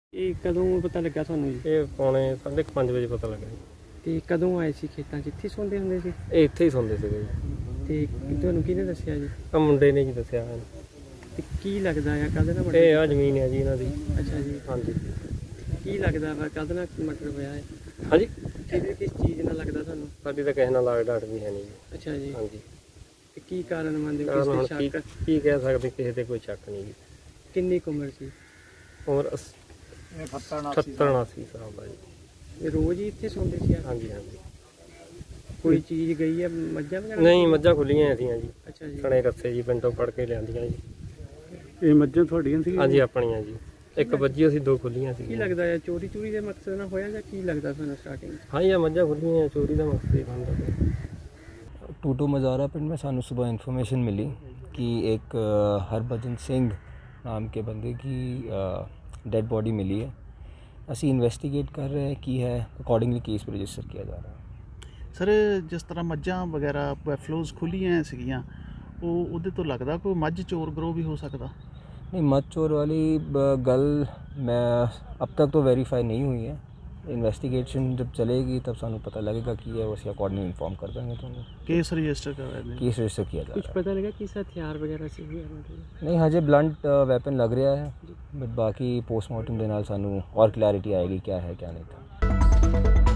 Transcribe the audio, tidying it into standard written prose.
ਇਹ ਕਦੋਂ ਪਤਾ ਲੱਗਾ ਤੁਹਾਨੂੰ ਜੀ? ਇਹ ਪੌਣੇ 5:30 ਵਜੇ ਪਤਾ ਲੱਗਾ ਜੀ। ਤੇ ਕਦੋਂ ਆਏ ਸੀ ਖੇਤਾਂ 'ਚ? ਇੱਥੇ ਸੌਂਦੇ ਹੁੰਦੇ ਸੀ? ਇਹ ਇੱਥੇ ਹੀ ਸੌਂਦੇ ਸੀਗੇ ਜੀ। ਤੇ ਤੁਹਾਨੂੰ ਕਿਹਨੇ ਦੱਸਿਆ ਜੀ? ਆ ਮੁੰਡੇ ਨੇ ਜੀ ਦੱਸਿਆ ਮੈਨੂੰ। ਤੇ ਕੀ ਲੱਗਦਾ ਆ ਕਾਹਦੇ ਨਾਲ ਇਹ ਆ ਜ਼ਮੀਨ ਹੈ ਜੀ ਇਹਨਾਂ ਦੀ। ਅੱਛਾ ਜੀ। ਹਾਂਜੀ। ਕੀ ਲੱਗਦਾ ਵਾ ਕਾਹਦੇ ਨਾਲ ਮਰਡਰ ਹੋਇਆ ਹੈ? ਹਾਂਜੀ, ਕਿਸ ਚੀਜ਼ ਨਾਲ ਲੱਗਦਾ ਤੁਹਾਨੂੰ? ਸਾਡੀ ਤਾਂ ਕਿਸੇ ਨਾਲ ਲਾਗ ਡਾਟ ਵੀ ਹੈ ਨਹੀਂ ਜੀ। ਅੱਛਾ ਜੀ। ਹਾਂਜੀ। ਤੇ ਕੀ ਕਾਰਨ ਮੰਨਦੇ ਹੋ? ਕਾਰਨ ਹੁਣ ਕਿਸ ਤੇ ਸ਼ੱਕ? ਕੀ ਕਹਿ ਸਕਦੇ, ਕਿਸੇ ਤੇ ਕੋਈ ਸ਼ੱਕ ਨਹੀਂ ਜੀ। ਕਿੰਨੀ ਕੁ ਉਮਰ ਸੀ? ਉਮਰ 70-80 ਸਾਲ ਦਾ ਜੀ। ਇਹ ਰੋਜ਼ ਹੀ ਇੱਥੇ ਸੌਂਦੇ ਸੀ? ਹਾਂਜੀ ਹਾਂਜੀ। ਕੋਈ ਚੀਜ਼ ਗਈ ਹੈ ਮੱਝਾਂ ਵਗੈਰਾ? ਨਹੀਂ, ਮੱਝਾਂ ਖੁੱਲੀਆਂ ਸੀਆਂ ਜੀ। ਅੱਛਾ ਜੀ। ਸਣੇ ਰੱਸੇ ਜੀ ਪਿੰਡੋਂ ਫੜ ਕੇ ਲਿਆਂਦੀਆਂ ਜੀ। ਇਹ ਮੱਝਾਂ ਤੁਹਾਡੀਆਂ ਸੀ? ਹਾਂਜੀ, ਆਪਣੀਆਂ ਜੀ। ਇੱਕ ਵੱਜੀ ਅਸੀਂ, 2 ਖੁੱਲੀਆਂ ਸੀ। ਕੀ ਲੱਗਦਾ ਹੈ ਚੋਰੀ ਦੇ ਮਕਸਦ ਨਾਲ ਹੋਇਆ ਜਾਂ ਕੀ ਲੱਗਦਾ ਤੁਹਾਨੂੰ ਸਟਾਰਟਿੰਗ? हाँ जी, मझा खुली चोरी का मकसद ही बनता। टूटो मज़ारा पिंड में सानू सुबह इन्फॉर्मेशन मिली कि एक हरभजन सिंह नाम के बंदे की डेड बॉडी मिली है। असी इन्वेस्टिगेट कर रहे हैं की है, अकॉर्डिंगली केस रजिस्टर किया जा रहा है। सर, जिस तरह मझां वगैरह बैफलोज खुलियां सीगियां, ਉਹਦੇ ਤੋਂ लगता कोई मझ चोर ग्रोह भी हो सकता? नहीं, मत चोर वाली गल मैं अब तक तो वेरीफाई नहीं हुई है। इन्वेस्टिगेशन जब चलेगी तब सानू पता लगेगा कि है, उसे अकॉर्डिंगली इन्फॉर्म कर देंगे। तो केस रजिस्टर कर रहे हैं? केस रजिस्टर किया जा कुछ रहा है। पता लगा किस हथियार वगैरह से हुआ? नहीं, हजे ब्लंट वेपन लग रहा है, बट बाकी पोस्टमार्टम के नाल सानू और क्लैरिटी आएगी क्या है क्या नहीं था।